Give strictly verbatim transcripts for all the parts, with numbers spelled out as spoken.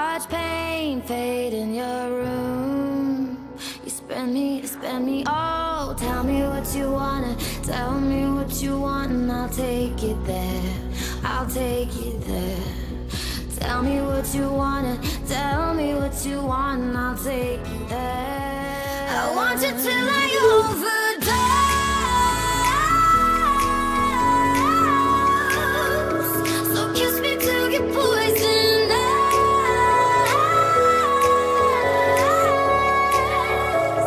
watch pain fade in your room. You spend me, you spend me all. Tell me what you wanna, tell me what you want, and I'll take it there, I'll take it there. Tell me what you wanna, tell me what you want, and I'll take it there. I want you till I overdose. So kiss me till you're poisoned eyes.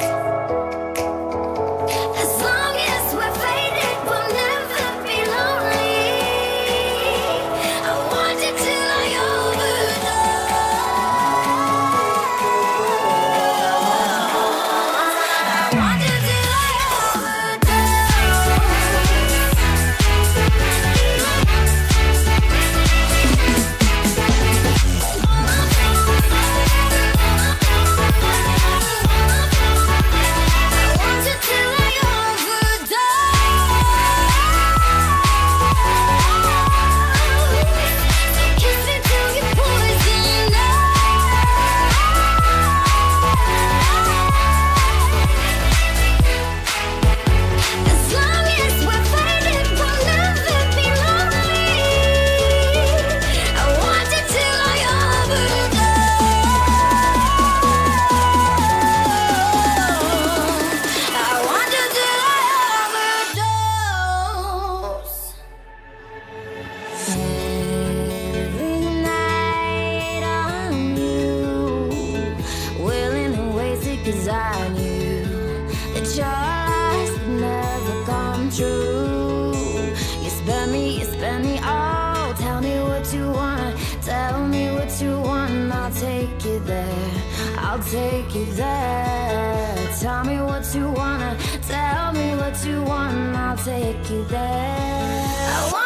As long as we're faded, we'll never be lonely. I want you till I cause I knew that your lies would never come true. You spend me, you spend me all. Tell me what you want, tell me what you want, and I'll take it there, I'll take it there. Tell me what you wanna, tell me what you want, and I'll take it there. I want